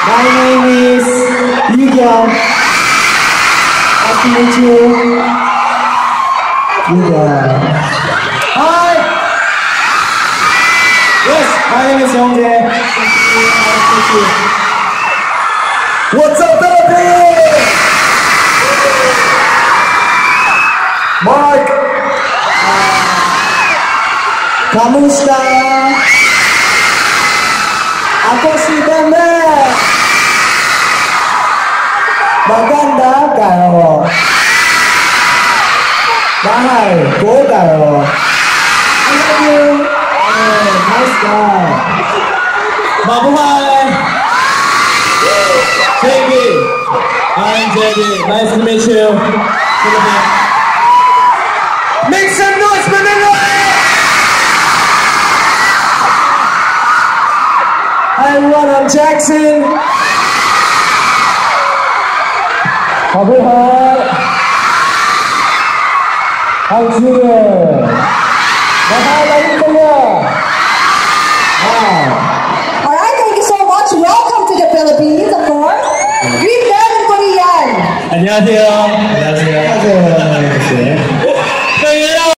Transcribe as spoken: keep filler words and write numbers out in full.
My name is Yugyang. Nice to meet you. Yugyang. Hi. Yes, my name is Youngjae. Thank you. What's up, Philippines? Mark. Kamusta? Ako si Bembe. Maganda kayo. Mahal ko kayo. I love you. Oh, nice guy. Mabuhay. J B. I'm J B. Nice to meet you. Make some noise for the Roy! Hi everyone, I'm Jackson. Mabuhay. I'm Junior. Mahal kayo. Wow. Alright, thank you so much. Welcome to the Philippines, of course. Greet them in Korean. 안녕하세요. 안녕하세요. 안녕하세요.